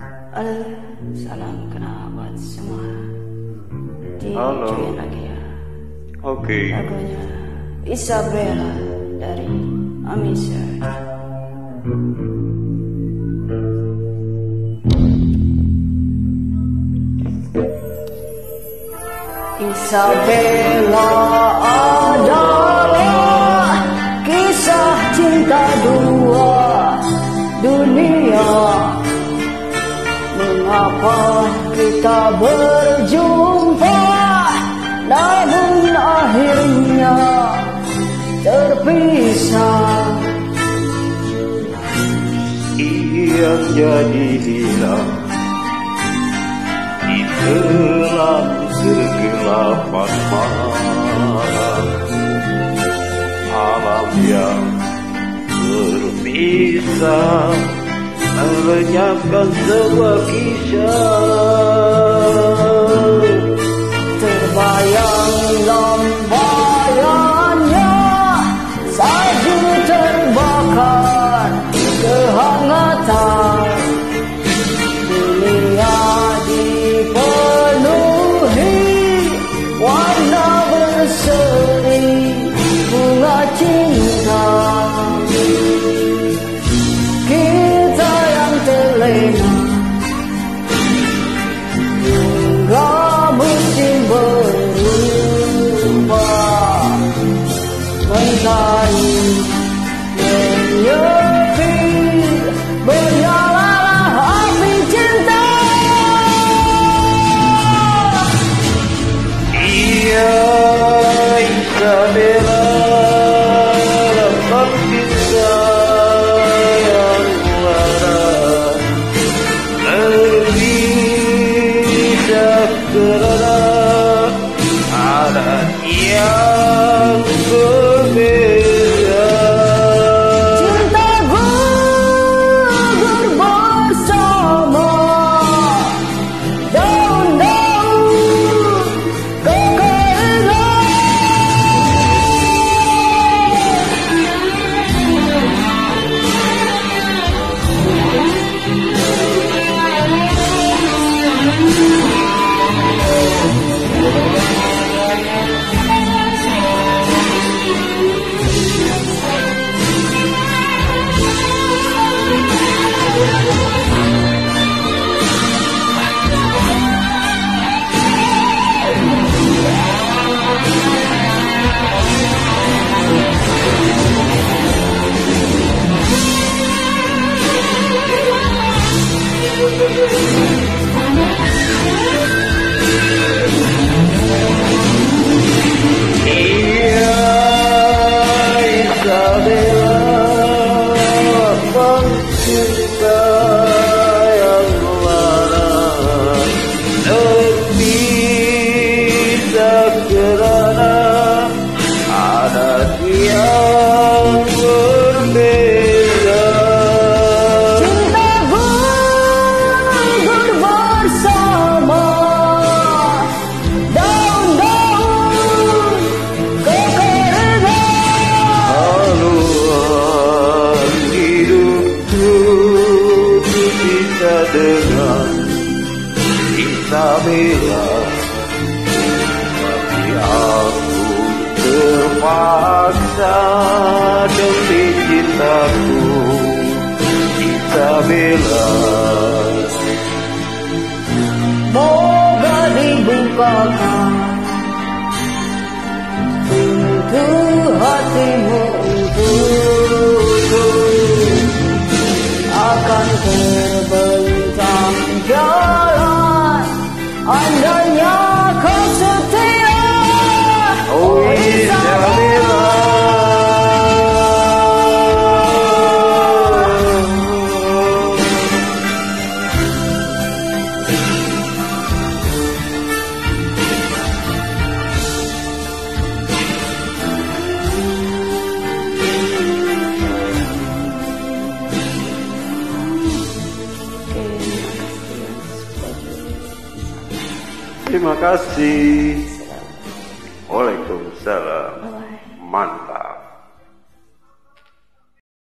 Halo, salam kenal buat semua. Halo. Dicuin lagi ya. Oke. Lagunya Isabella dari Amisa. Isabella adalah kisah cinta dua dunia. Mengapa kita berjumpa, namun akhirnya terpisah. Yang jadi hilang di dalam kegelapan malam, alam yang terpisah melenyapkan sebuah kisah. Terbayang lambayannya, salju terbakar kehangatan. Dunia dipenuhi warna berseri bunga cinta. Kita yang terlena hingga musim berubah, mentari menyepi, bernyalalah api cinta. Iya, Isabella, lembang cinta yang lara, terpisah kerana adat yang berbeda. Cinta gugur bersama daun-daun kekeringan. Dengan Isabella, tapi aku terpaksa demi cintaku, Isabella. Moga dibukakan pintu hatimu untukku, akan terbentang jalan andainya kau setia. Oh Isabella, terima kasih. Waalaikumsalam. Mantap.